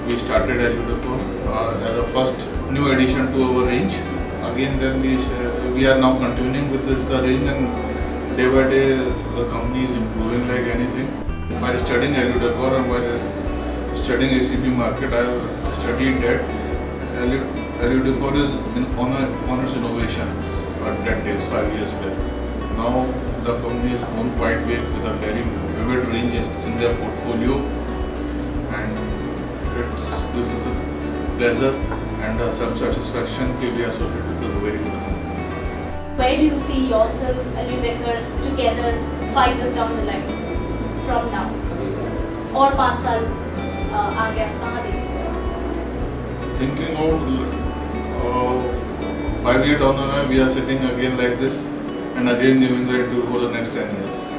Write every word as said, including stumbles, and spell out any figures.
we started Eludecor uh, as a first new addition to our range. Again, then we uh, we are now continuing with this the range, and day by day the company is improving like anything. While studying Eludecor and while studying A C B market, I have studied that Eludecor is in on, a, on its innovations at that days, five years back. Now the company has grown quite big with a very vivid range in, in their portfolio, and it gives us a pleasure and a self-satisfaction that we are associated with a very good company. Where do you see yourself, Eludecor, together five years down the line from now? और पाँच साल आ गया कहाँ देखते हो? Thinking of uh, five years down the line, we are sitting again like this and again giving the interview for the next ten years.